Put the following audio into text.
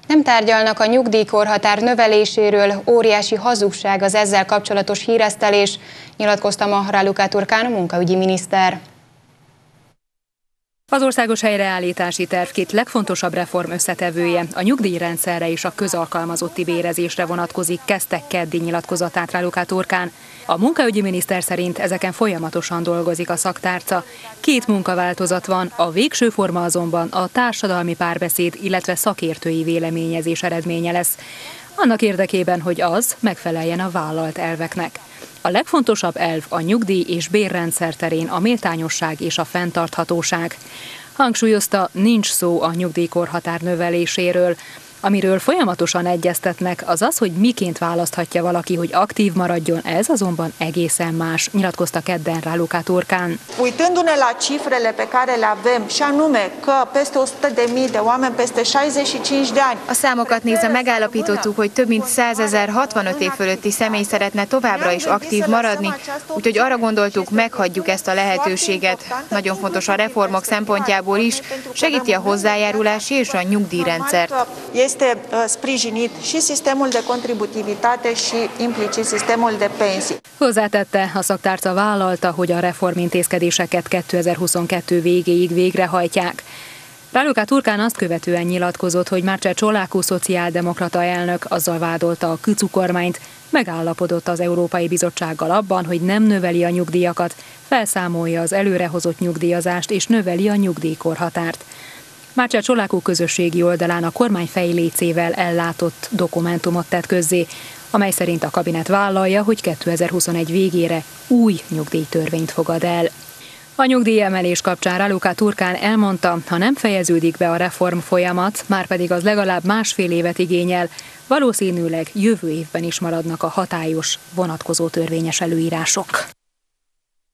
Nem tárgyalnak a nyugdíjkorhatár növeléséről, óriási hazugság az ezzel kapcsolatos híresztelés, nyilatkozta ma Raluca Turkán munkaügyi miniszter. Az országos helyreállítási terv két legfontosabb reform összetevője, a nyugdíjrendszerre és a közalkalmazotti bérezésre vonatkozik, kezdte keddi nyilatkozatát Raluca Turkán. A munkaügyi miniszter szerint ezeken folyamatosan dolgozik a szaktárca. Két munkaváltozat van, a végső forma azonban a társadalmi párbeszéd, illetve szakértői véleményezés eredménye lesz. Annak érdekében, hogy az megfeleljen a vállalt elveknek. A legfontosabb elv a nyugdíj és bérrendszer terén a méltányosság és a fenntarthatóság. Hangsúlyozta, nincs szó a nyugdíjkorhatár növeléséről. Amiről folyamatosan egyeztetnek, az az, hogy miként választhatja valaki, hogy aktív maradjon, ez azonban egészen más, nyilatkozta kedden Raluca Turkán. Uitându-ne la cifrele pe care le avem, și anume că peste 100.000 de oameni peste 65 de ani. A számokat nézve megállapítottuk, hogy több mint 100 000 65 év fölötti személy szeretne továbbra is aktív maradni, úgyhogy arra gondoltuk, meghagyjuk ezt a lehetőséget. Nagyon fontos a reformok szempontjából is, segíti a hozzájárulási és a nyugdíjrendszert. Este sprijinit și sistemul de contributivitate și implicit sistemul de pensii. Hozzátette, a szaktárca vállalta, hogy a reformintézkedéseket 2022 végéig végrehajtják. Raluca Turkán azt követően nyilatkozott, hogy Marcel Ciolacu szociáldemokrata elnök azzal vádolta a Kücü kormányt, megállapodott az Európai Bizottsággal abban, hogy nem növeli a nyugdíjakat, felszámolja az előrehozott nyugdíjazást és növeli a nyugdíjkorhatárt. Marcel Ciolacu közösségi oldalán a kormány fejlécével ellátott dokumentumot tett közzé, amely szerint a kabinet vállalja, hogy 2021 végére új nyugdíjtörvényt fogad el. A nyugdíjemelés kapcsán Raluca Turkán elmondta, ha nem fejeződik be a reform folyamat, márpedig az legalább másfél évet igényel, valószínűleg jövő évben is maradnak a hatályos, vonatkozó törvényes előírások.